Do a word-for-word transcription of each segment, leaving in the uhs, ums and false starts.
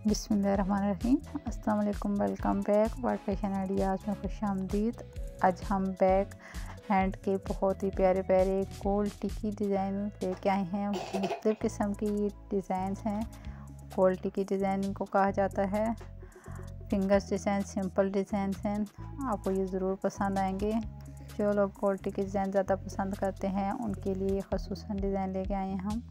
बिस्मिल्लाहिर्रहमानिर्रहीम। अस्सलाम वालेकुम, welcome back world fashion ideas में खुश आमदीद। आज हम बैक हैंड के बहुत ही प्यारे प्यारे गोल्ड टिकी डिज़ाइन लेके आए हैं। मुख्तलिफ़ किस्म की डिज़ाइंस हैं। गोल्ड टिकी डिज़ाइन इनको कहा जाता है। फिंगर्स डिज़ाइन, सिंपल डिज़ाइन हैं, आपको ये ज़रूर पसंद आएंगे। जो लोग गोल्ड टिकी डिज़ाइन ज़्यादा पसंद करते हैं उनके लिए ख़ुसूसन डिज़ाइन लेके आए हैं हम।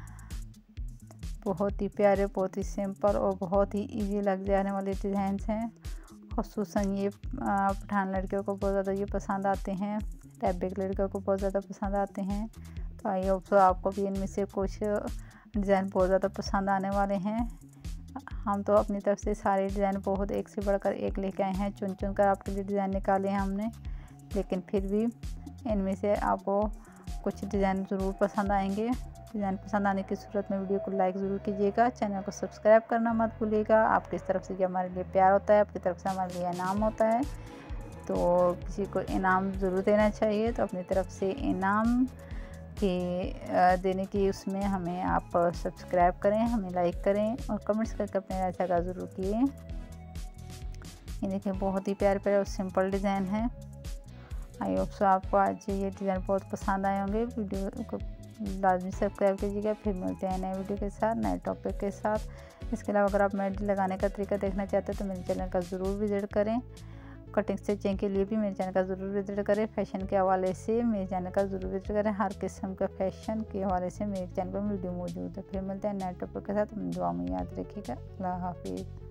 बहुत ही प्यारे, बहुत ही सिंपल और बहुत ही इजी लग जाने वाले डिज़ाइन हैं। ख़ुसूसन ये पठान लड़कियों को बहुत ज़्यादा ये पसंद आते हैं, टैबिक लड़कियों को बहुत ज़्यादा पसंद आते हैं। तो आई होप तो आपको भी इनमें से कुछ डिज़ाइन बहुत ज़्यादा पसंद आने वाले हैं। हम तो अपनी तरफ से सारे डिज़ाइन बहुत एक से बढ़कर एक लेके आए हैं, चुन चुन कर आपके लिए डिज़ाइन निकाले हैं हमने। लेकिन फिर भी इनमें से आपको कुछ डिज़ाइन ज़रूर पसंद आएंगे। डिज़ाइन पसंद आने की सूरत में वीडियो को लाइक ज़रूर कीजिएगा, चैनल को सब्सक्राइब करना मत भूलिएगा। आपकी तरफ से जो हमारे लिए प्यार होता है, आपकी तरफ से हमारे लिए इनाम होता है, तो किसी को इनाम ज़रूर देना चाहिए। तो अपनी तरफ से इनाम के देने की उसमें हमें आप सब्सक्राइब करें, हमें लाइक करें और कमेंट्स करके अपने राय का ज़रूर किए। ये देखिए बहुत ही प्यारे प्यारे और सिंपल डिज़ाइन है। आई होप सो आपको आज ये डिज़ाइन बहुत पसंद आए होंगे। वीडियो को लाजमी सब्सक्राइब कीजिएगा। फिर मिलते हैं नए वीडियो के साथ, नए टॉपिक के साथ। इसके अलावा अगर आप मेहंदी लगाने का तरीका देखना चाहते हैं तो मेरे चैनल का ज़रूर विज़िट करें। कटिंग स्टिचिंग के लिए भी मेरे चैनल का ज़रूर विज़िट करें। फैशन के हवाले से मेरे चैनल का ज़रूर विज़िट करें। हर किस्म का फैशन के हवाले से मेरे चैनल पर वीडियो मौजूद है। फिर मिलते हैं नए टॉपिक के साथ। दुआ में याद रखिएगा। अल्लाह हाफिज़।